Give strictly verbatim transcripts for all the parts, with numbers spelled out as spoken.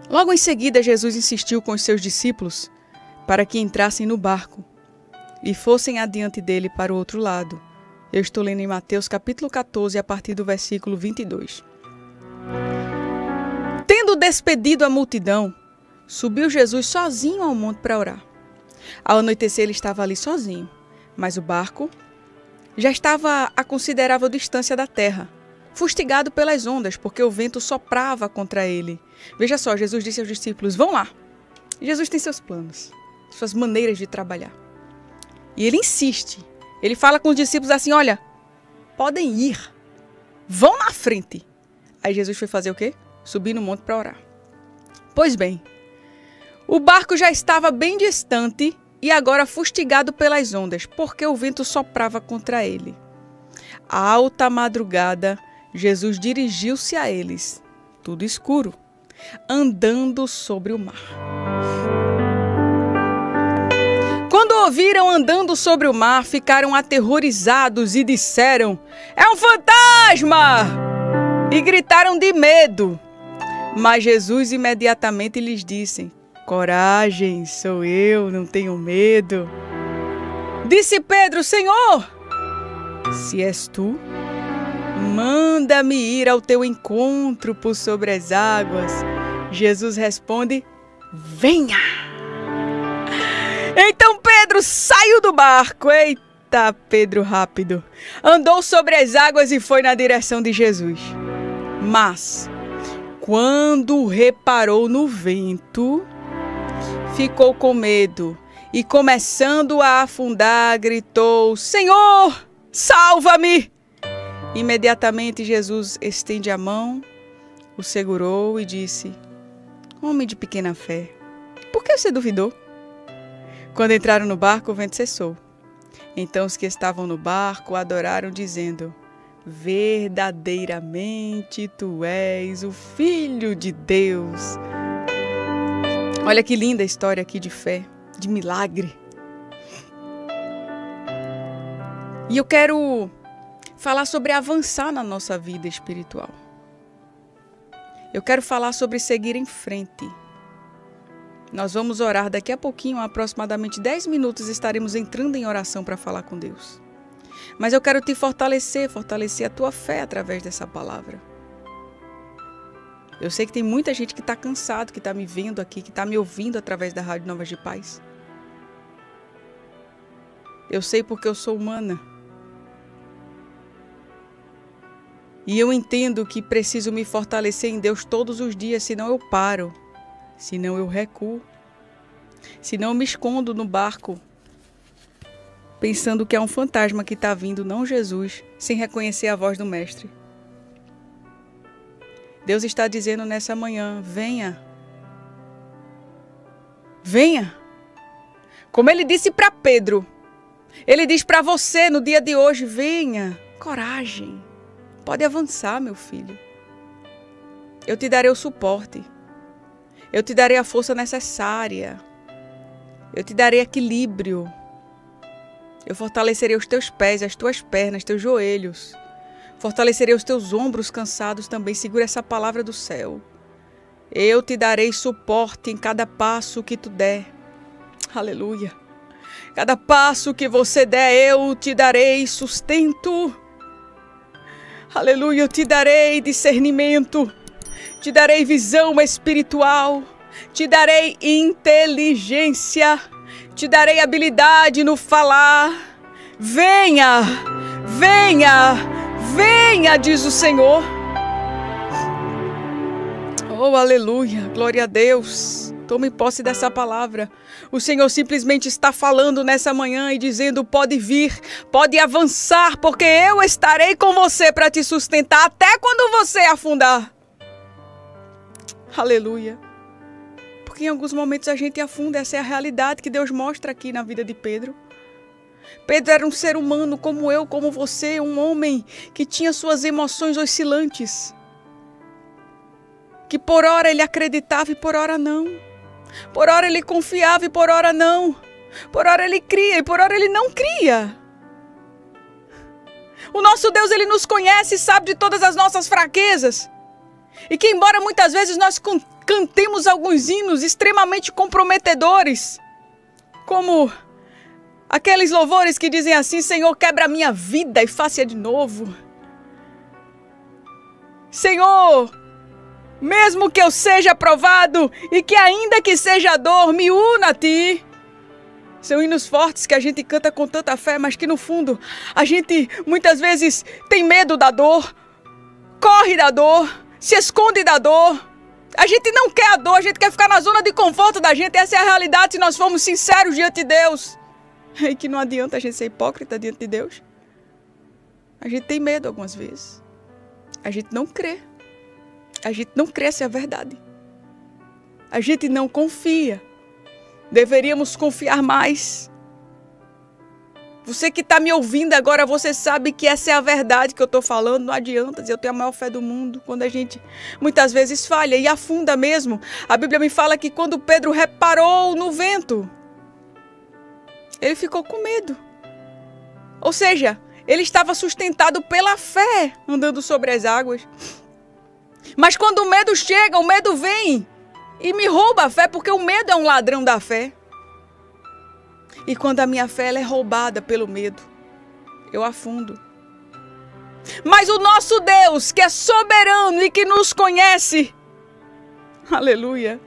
Logo em seguida, Jesus insistiu com os seus discípulos para que entrassem no barco e fossem adiante dele para o outro lado. Eu estou lendo em Mateus capítulo quatorze, a partir do versículo vinte e dois. Tendo despedido a multidão, subiu Jesus sozinho ao monte para orar. Ao anoitecer, ele estava ali sozinho, mas o barco já estava a considerável distância da terra, fustigado pelas ondas, porque o vento soprava contra ele. Veja só, Jesus disse aos discípulos, vão lá. Jesus tem seus planos, suas maneiras de trabalhar. E ele insiste. Ele fala com os discípulos assim, olha, podem ir, vão na frente. Aí Jesus foi fazer o quê? Subir no monte para orar. Pois bem, o barco já estava bem distante e agora fustigado pelas ondas, porque o vento soprava contra ele. À alta madrugada, Jesus dirigiu-se a eles, tudo escuro, andando sobre o mar. Quando ouviram andando sobre o mar, ficaram aterrorizados e disseram, é um fantasma! E gritaram de medo. Mas Jesus imediatamente lhes disse, coragem, sou eu, não tenho medo. Disse Pedro, Senhor, se és tu, manda-me ir ao teu encontro por sobre as águas. Jesus responde, venha! Então Pedro saiu do barco. Eita, Pedro rápido. Andou sobre as águas e foi na direção de Jesus. Mas, quando reparou no vento, ficou com medo e, começando a afundar, gritou, Senhor, salva-me! Imediatamente Jesus estende a mão, o segurou e disse, homem de pequena fé, por que você duvidou? Quando entraram no barco, o vento cessou. Então os que estavam no barco adoraram, dizendo, verdadeiramente tu és o Filho de Deus. Olha que linda a história aqui de fé, de milagre. E eu quero falar sobre avançar na nossa vida espiritual. Eu quero falar sobre seguir em frente. Nós vamos orar daqui a pouquinho, aproximadamente dez minutos, estaremos entrando em oração para falar com Deus. Mas eu quero te fortalecer, fortalecer a tua fé através dessa palavra. Eu sei que tem muita gente que está cansado, que está me vendo aqui, que está me ouvindo através da Rádio Novas de Paz. Eu sei porque eu sou humana. E eu entendo que preciso me fortalecer em Deus todos os dias, senão eu paro. Senão eu recuo, senão eu me escondo no barco, pensando que é um fantasma que está vindo, não Jesus, sem reconhecer a voz do Mestre. Deus está dizendo nessa manhã, venha, venha. Como Ele disse para Pedro, Ele diz para você no dia de hoje, venha, coragem, pode avançar, meu filho. Eu te darei o suporte. Eu te darei a força necessária. Eu te darei equilíbrio. Eu fortalecerei os teus pés, as tuas pernas, teus joelhos. Fortalecerei os teus ombros cansados também. Segura essa palavra do céu. Eu te darei suporte em cada passo que tu der. Aleluia. Cada passo que você der, eu te darei sustento. Aleluia. Eu te darei discernimento. Te darei visão espiritual, te darei inteligência, te darei habilidade no falar. Venha, venha, venha, diz o Senhor. Oh, aleluia, glória a Deus. Tome posse dessa palavra. O Senhor simplesmente está falando nessa manhã e dizendo, pode vir, pode avançar, porque eu estarei com você para te sustentar até quando você afundar. Aleluia. Porque em alguns momentos a gente afunda, essa é a realidade que Deus mostra aqui na vida de Pedro. Pedro era um ser humano como eu, como você, um homem que tinha suas emoções oscilantes. Que por hora ele acreditava e por hora não. Por hora ele confiava e por hora não. Por hora ele cria e por hora ele não cria. O nosso Deus, Ele nos conhece e sabe de todas as nossas fraquezas. E que embora muitas vezes nós cantemos alguns hinos extremamente comprometedores, como aqueles louvores que dizem assim: Senhor, quebra a minha vida e faça de novo. Senhor, mesmo que eu seja aprovado e que ainda que seja dor, me una a Ti. São hinos fortes que a gente canta com tanta fé, mas que no fundo a gente muitas vezes tem medo da dor, corre da dor, se esconde da dor. A gente não quer a dor, a gente quer ficar na zona de conforto da gente. Essa é a realidade se nós formos sinceros diante de Deus. E que não adianta a gente ser hipócrita diante de Deus. A gente tem medo algumas vezes. A gente não crê. A gente não crê se é verdade. A gente não confia. Deveríamos confiar mais. Você que está me ouvindo agora, você sabe que essa é a verdade que eu estou falando. Não adianta dizer eu tenho a maior fé do mundo, quando a gente muitas vezes falha e afunda mesmo. A Bíblia me fala que quando Pedro reparou no vento, ele ficou com medo. Ou seja, ele estava sustentado pela fé, andando sobre as águas. Mas quando o medo chega, o medo vem e me rouba a fé, porque o medo é um ladrão da fé. E quando a minha fé ela é roubada pelo medo, eu afundo. Mas o nosso Deus, que é soberano e que nos conhece, aleluia,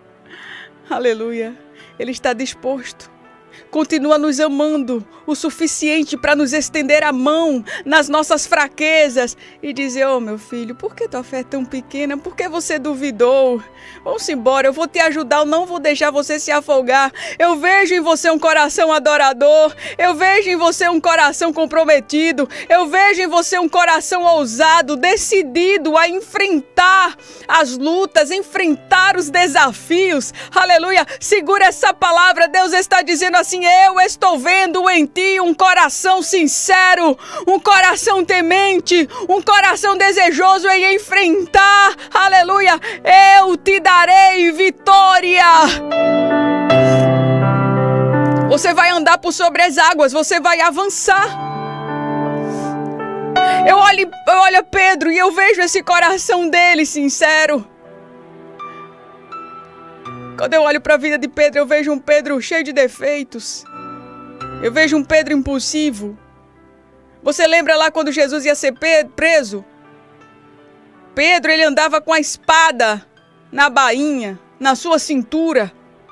aleluia, Ele está disposto. Continua nos amando o suficiente para nos estender a mão nas nossas fraquezas e dizer: oh meu filho, por que tua fé é tão pequena? Por que você duvidou? Vamos embora, eu vou te ajudar, eu não vou deixar você se afogar. Eu vejo em você um coração adorador, eu vejo em você um coração comprometido, eu vejo em você um coração ousado, decidido a enfrentar as lutas, enfrentar os desafios. Aleluia, segura essa palavra, Deus está dizendo assim: eu estou vendo em ti um coração sincero, um coração temente, um coração desejoso em enfrentar, aleluia, eu te darei vitória. Você vai andar por sobre as águas, você vai avançar. Eu olho, eu olho Pedro e eu vejo esse coração dele sincero. Quando eu olho para a vida de Pedro, eu vejo um Pedro cheio de defeitos. Eu vejo um Pedro impulsivo. Você lembra lá quando Jesus ia ser preso? Pedro, ele andava com a espada na bainha, na sua cintura.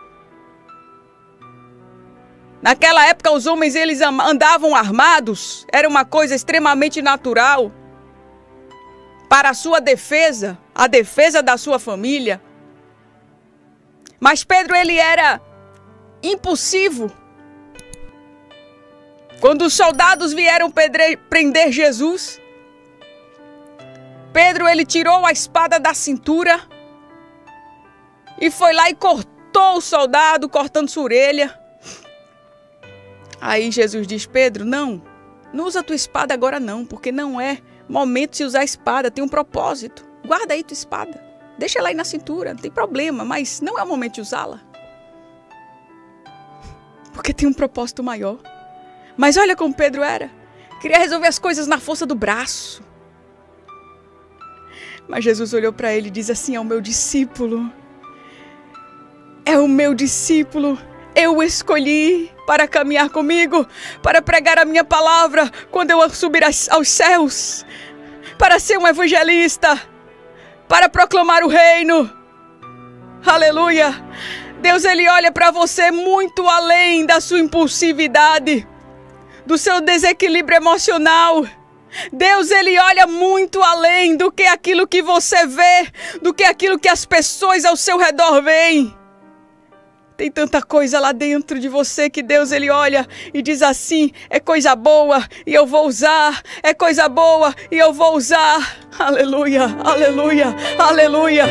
Naquela época, os homens eles andavam armados. Era uma coisa extremamente natural para a sua defesa, a defesa da sua família. Mas Pedro, ele era impulsivo. Quando os soldados vieram prender Jesus, Pedro, ele tirou a espada da cintura e foi lá e cortou o soldado, cortando sua orelha. Aí Jesus diz: Pedro, não, não usa a tua espada agora não, porque não é momento de se usar a espada, tem um propósito. Guarda aí tua espada. Deixa ela aí na cintura, não tem problema, mas não é o momento de usá-la. Porque tem um propósito maior. Mas olha como Pedro era. Queria resolver as coisas na força do braço. Mas Jesus olhou para ele e diz assim: é o meu discípulo. É o meu discípulo. Eu o escolhi para caminhar comigo, para pregar a minha palavra quando eu subir aos céus, para ser um evangelista, para proclamar o reino. Aleluia. Deus, ele olha para você muito além da sua impulsividade, do seu desequilíbrio emocional. Deus, ele olha muito além do que aquilo que você vê, do que aquilo que as pessoas ao seu redor veem. Tem tanta coisa lá dentro de você que Deus, ele olha e diz assim: é coisa boa e eu vou usar, é coisa boa e eu vou usar. Aleluia, aleluia, aleluia.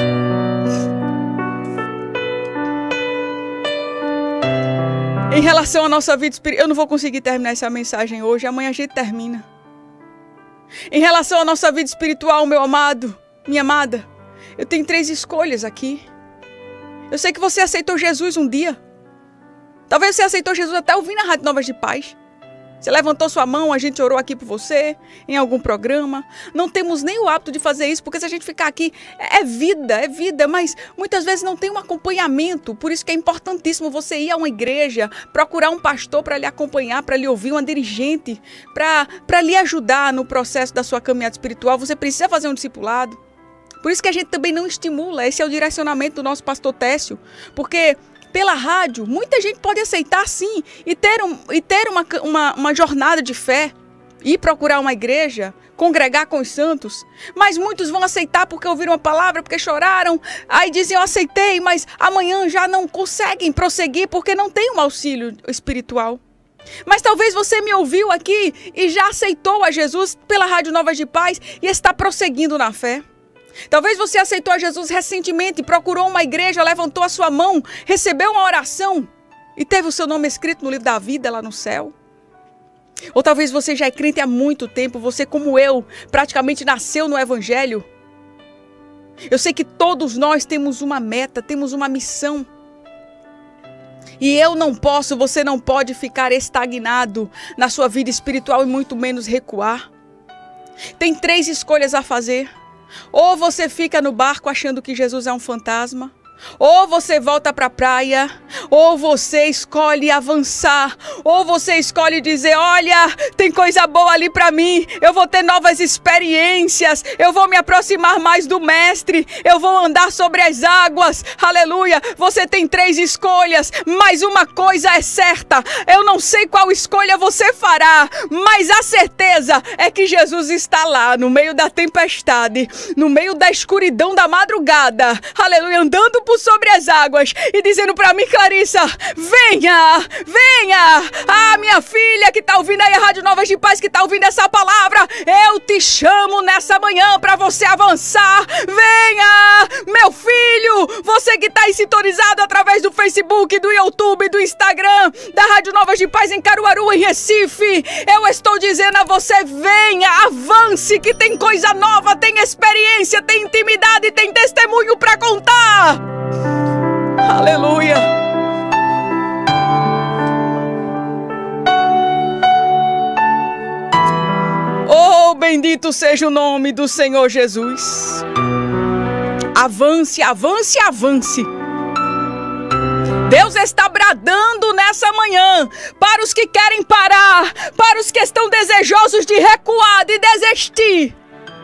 Em relação à nossa vida espiritual, eu não vou conseguir terminar essa mensagem hoje, amanhã a gente termina. Em relação à nossa vida espiritual, meu amado, minha amada, eu tenho três escolhas aqui. Eu sei que você aceitou Jesus um dia. Talvez você aceitou Jesus até ouvindo a Rádio Novas de Paz. Você levantou sua mão, a gente orou aqui por você, em algum programa. Não temos nem o hábito de fazer isso, porque se a gente ficar aqui, é vida, é vida, mas muitas vezes não tem um acompanhamento. Por isso que é importantíssimo você ir a uma igreja, procurar um pastor para lhe acompanhar, para lhe ouvir, uma dirigente, para lhe ajudar no processo da sua caminhada espiritual. Você precisa fazer um discipulado. Por isso que a gente também não estimula, esse é o direcionamento do nosso pastor Técio, porque pela rádio, muita gente pode aceitar sim e ter, um, e ter uma, uma, uma jornada de fé, ir procurar uma igreja, congregar com os santos, mas muitos vão aceitar porque ouviram uma palavra, porque choraram, aí dizem eu aceitei, mas amanhã já não conseguem prosseguir porque não tem um auxílio espiritual. Mas talvez você me ouviu aqui e já aceitou a Jesus pela Rádio Novas de Paz e está prosseguindo na fé. Talvez você aceitou a Jesus recentemente, procurou uma igreja, levantou a sua mão, recebeu uma oração e teve o seu nome escrito no livro da vida lá no céu. Ou talvez você já é crente há muito tempo, você como eu, praticamente nasceu no Evangelho. Eu sei que todos nós temos uma meta, temos uma missão. E eu não posso, você não pode ficar estagnado na sua vida espiritual e muito menos recuar. Tem três escolhas a fazer. Ou você fica no barco achando que Jesus é um fantasma, ou você volta para a praia, ou você escolhe avançar, ou você escolhe dizer, olha, tem coisa boa ali para mim, eu vou ter novas experiências, eu vou me aproximar mais do mestre, eu vou andar sobre as águas, aleluia. Você tem três escolhas, mas uma coisa é certa, eu não sei qual escolha você fará, mas a certeza é que Jesus está lá, no meio da tempestade, no meio da escuridão da madrugada, aleluia, andando por sobre as águas e dizendo para mim, Clarissa, venha, venha, ah, minha filha que está ouvindo aí a Rádio Novas de Paz, que está ouvindo essa palavra, eu te chamo nessa manhã para você avançar, venha, meu filho, você que está aí sintonizado através do Facebook, do YouTube, do Instagram, da Rádio Novas de Paz em Caruaru, em Recife, eu estou dizendo a você, venha, avance, que tem coisa nova, tem experiência, tem intimidade, tem testemunho para contar. Aleluia! Oh, bendito seja o nome do Senhor Jesus. Avance, avance, avance. Deus está bradando nessa manhã para os que querem parar, para os que estão desejosos de recuar, de desistir.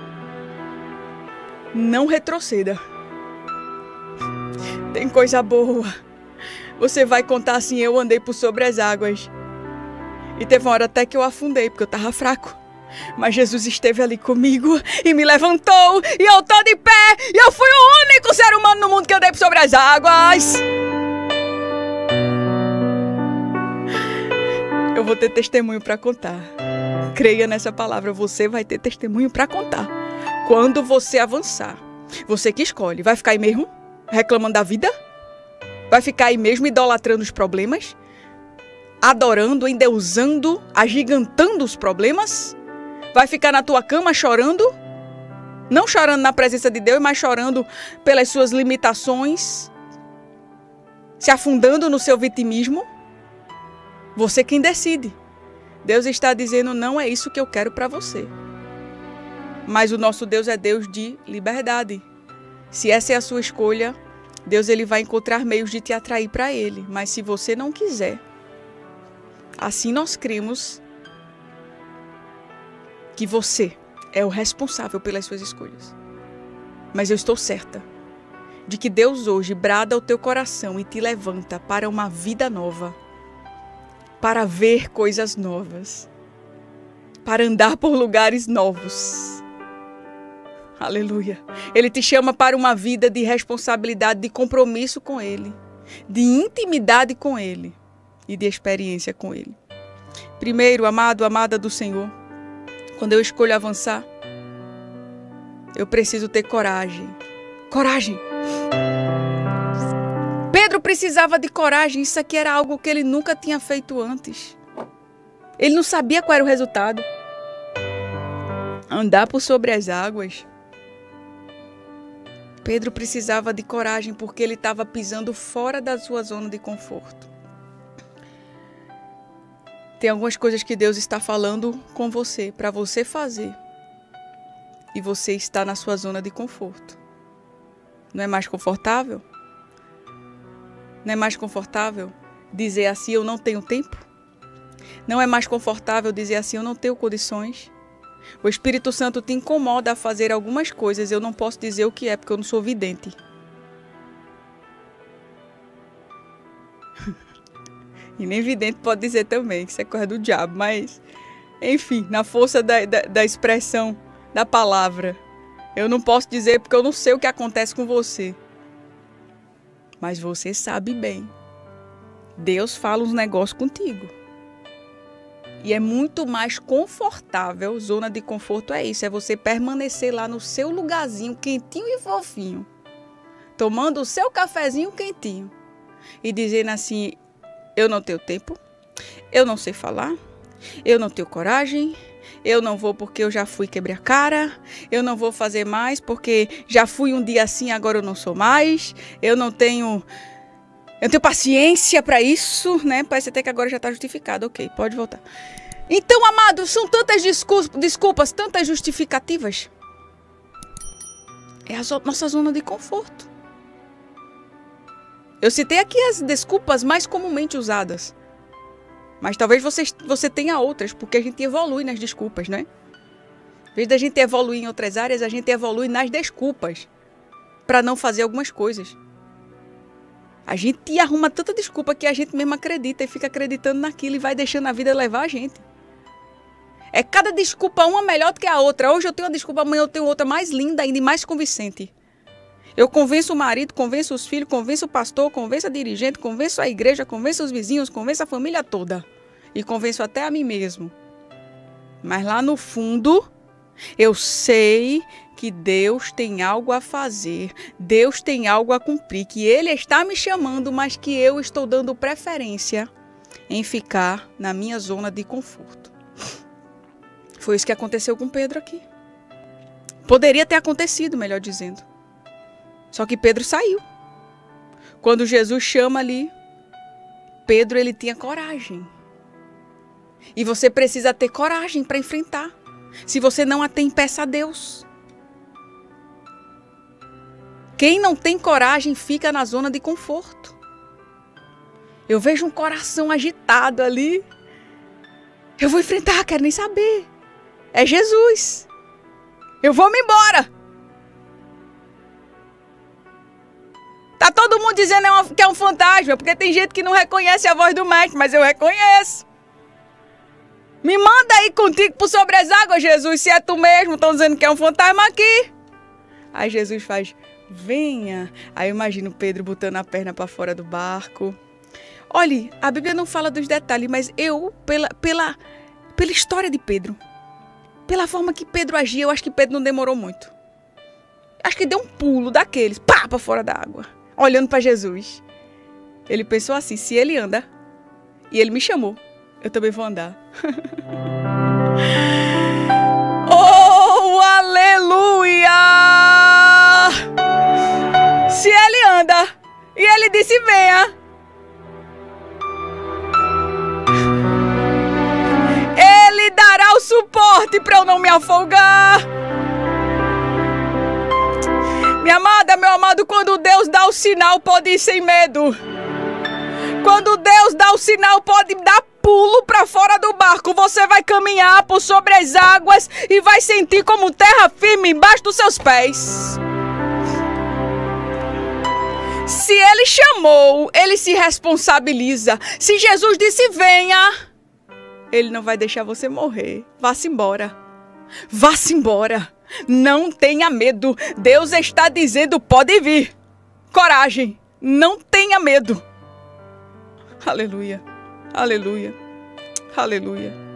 Não retroceda. Tem coisa boa. Você vai contar assim, eu andei por sobre as águas. E teve uma hora até que eu afundei, porque eu estava fraco. Mas Jesus esteve ali comigo e me levantou. E eu estou de pé. E eu fui o único ser humano no mundo que andei por sobre as águas. Eu vou ter testemunho para contar. Creia nessa palavra, você vai ter testemunho para contar. Quando você avançar, você que escolhe, vai ficar aí mesmo? Reclamando da vida? Vai ficar aí mesmo idolatrando os problemas? Adorando, endeusando, agigantando os problemas? Vai ficar na tua cama chorando? Não chorando na presença de Deus, mas chorando pelas suas limitações? Se afundando no seu vitimismo? Você quem decide. Deus está dizendo, não é isso que eu quero para você. Mas o nosso Deus é Deus de liberdade. Se essa é a sua escolha, Deus ele vai encontrar meios de te atrair para Ele. Mas se você não quiser, assim nós cremos que você é o responsável pelas suas escolhas. Mas eu estou certa de que Deus hoje brada o teu coração e te levanta para uma vida nova, para ver coisas novas, para andar por lugares novos. Aleluia. Ele te chama para uma vida de responsabilidade, de compromisso com Ele, de intimidade com Ele e de experiência com Ele. Primeiro, amado, amada do Senhor, quando eu escolho avançar, eu preciso ter coragem. Coragem. Pedro precisava de coragem. Isso aqui era algo que ele nunca tinha feito antes. Ele não sabia qual era o resultado. Andar por sobre as águas. Pedro precisava de coragem porque ele estava pisando fora da sua zona de conforto. Tem algumas coisas que Deus está falando com você, para você fazer. E você está na sua zona de conforto. Não é mais confortável? Não é mais confortável dizer assim, eu não tenho tempo? Não é mais confortável dizer assim, eu não tenho condições? O Espírito Santo te incomoda a fazer algumas coisas, eu não posso dizer o que é, porque eu não sou vidente. E nem vidente pode dizer também, que isso é coisa do diabo, mas, enfim, na força da, da, da expressão da palavra, eu não posso dizer porque eu não sei o que acontece com você. Mas você sabe bem. Deus fala uns negócios contigo. E é muito mais confortável, zona de conforto é isso, é você permanecer lá no seu lugarzinho quentinho e fofinho, tomando o seu cafezinho quentinho e dizendo assim, eu não tenho tempo, eu não sei falar, eu não tenho coragem, eu não vou porque eu já fui quebrar a cara, eu não vou fazer mais porque já fui um dia assim, agora eu não sou mais, eu não tenho... Eu tenho paciência para isso, né? Parece até que agora já está justificado. Ok, pode voltar. Então, amados, são tantas desculpas, desculpas, tantas justificativas. É a zo- nossa zona de conforto. Eu citei aqui as desculpas mais comumente usadas. Mas talvez você, você tenha outras, porque a gente evolui nas desculpas, né? Em vez da gente evoluir em outras áreas, a gente evolui nas desculpas para não fazer algumas coisas. A gente arruma tanta desculpa que a gente mesmo acredita e fica acreditando naquilo e vai deixando a vida levar a gente. É cada desculpa uma melhor do que a outra. Hoje eu tenho uma desculpa, amanhã eu tenho outra mais linda ainda e mais convincente. Eu convenço o marido, convenço os filhos, convenço o pastor, convenço a dirigente, convenço a igreja, convenço os vizinhos, convenço a família toda. E convenço até a mim mesmo. Mas lá no fundo, eu sei que Deus tem algo a fazer, Deus tem algo a cumprir, que Ele está me chamando, mas que eu estou dando preferência em ficar na minha zona de conforto. Foi isso que aconteceu com Pedro aqui. Poderia ter acontecido, melhor dizendo. Só que Pedro saiu. Quando Jesus chama ali, Pedro ele tinha coragem. E você precisa ter coragem para enfrentar. Se você não a tem, peça a Deus. Quem não tem coragem fica na zona de conforto. Eu vejo um coração agitado ali. Eu vou enfrentar, quero nem saber. É Jesus. Eu vou me embora. Tá todo mundo dizendo que é um fantasma, porque tem gente que não reconhece a voz do mestre, mas eu reconheço. Me manda aí contigo por sobre as águas, Jesus, se é tu mesmo. Estão dizendo que é um fantasma aqui. Aí Jesus faz, venha. Aí eu imagino Pedro botando a perna para fora do barco. Olhe, a Bíblia não fala dos detalhes, mas eu, pela, pela, pela história de Pedro, pela forma que Pedro agia, eu acho que Pedro não demorou muito. Acho que deu um pulo daqueles, pá, para fora da água, olhando para Jesus. Ele pensou assim, se ele anda, e ele me chamou, eu também vou andar. Oh, aleluia! Se ele anda, e ele disse, venha. Ele dará o suporte para eu não me afogar. Minha amada, meu amado, quando Deus dá o sinal, pode ir sem medo. Quando Deus dá o sinal, pode dar pulo para fora do barco. Você vai caminhar por sobre as águas e vai sentir como terra firme embaixo dos seus pés. Se Ele chamou, Ele se responsabiliza. Se Jesus disse venha, Ele não vai deixar você morrer. Vá-se embora. Vá-se embora. Não tenha medo. Deus está dizendo, pode vir. Coragem. Não tenha medo. Aleluia. Aleluia. Aleluia.